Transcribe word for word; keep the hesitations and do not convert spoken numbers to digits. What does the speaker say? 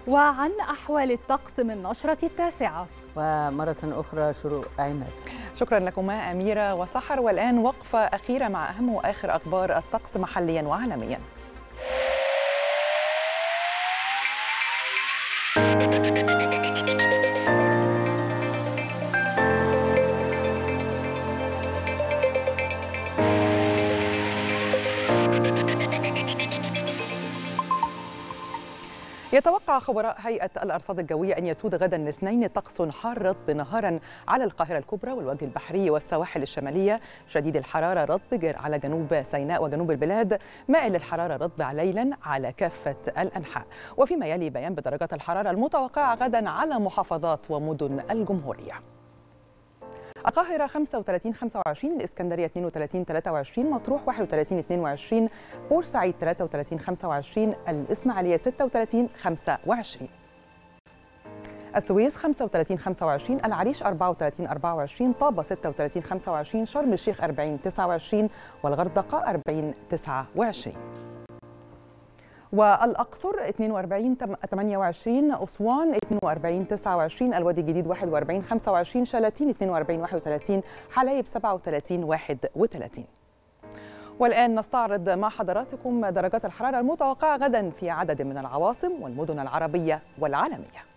وعن أحوال الطقس من نشرة التاسعة. ومرة أخرى شروق عماد. شكرا لكما أميرة وسحر. والآن وقفة أخيرة مع أهم وآخر أخبار الطقس محليا وعالميا. يتوقع خبراء هيئة الأرصاد الجوية أن يسود غدا الاثنين طقس حار رطب نهارا على القاهرة الكبرى والوجه البحري والسواحل الشمالية، شديد الحرارة رطب على جنوب سيناء وجنوب البلاد، مائل الحرارة رطب ليلا على كافة الأنحاء. وفيما يلي بيان بدرجات الحرارة المتوقعة غدا على محافظات ومدن الجمهورية. القاهرة خمسة وثلاثين خمسة وعشرين، الإسكندرية اثنين وثلاثين ثلاثة وعشرين، مطروح واحد وثلاثين اثنين وعشرين، بورسعيد ثلاثة وثلاثين خمسة وعشرين، الإسماعيلية ستة وثلاثين خمسة وعشرين، السويس خمسة وثلاثين خمسة وعشرين، العريش أربعة وثلاثين أربعة وعشرين، طابة ستة وثلاثين خمسة وعشرين، شرم الشيخ أربعين تسعة وعشرين، والغردقة أربعين تسعة وعشرين. والأقصر اثنين وأربعين ثمانية وعشرين، أسوان اثنين وأربعين تسعة وعشرين، الوادي الجديد واحد وأربعين خمسة وعشرين، شلاتين اثنين وأربعين واحد وثلاثين، حلايب سبعة وثلاثين واحد وثلاثين. والآن نستعرض مع حضراتكم درجات الحرارة المتوقعة غدا في عدد من العواصم والمدن العربية والعالمية.